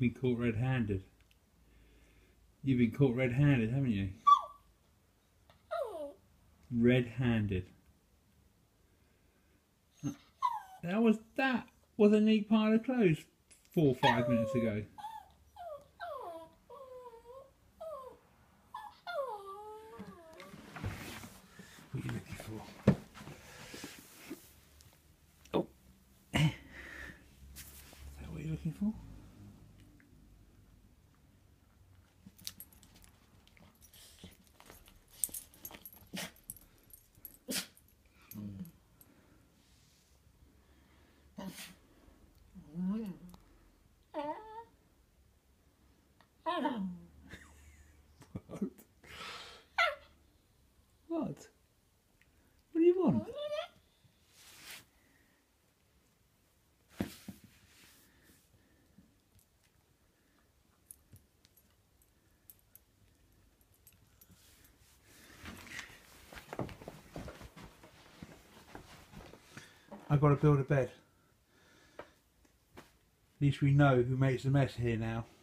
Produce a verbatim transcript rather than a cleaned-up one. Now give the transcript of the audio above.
been caught red-handed. You've been caught red-handed, haven't you? Red-handed. That was that was a neat pile of clothes four or five minutes ago. What are you looking for? Oh, is that what you're looking for? What? What? What do you want? I've got to build a bed. At least we know who makes the mess here now.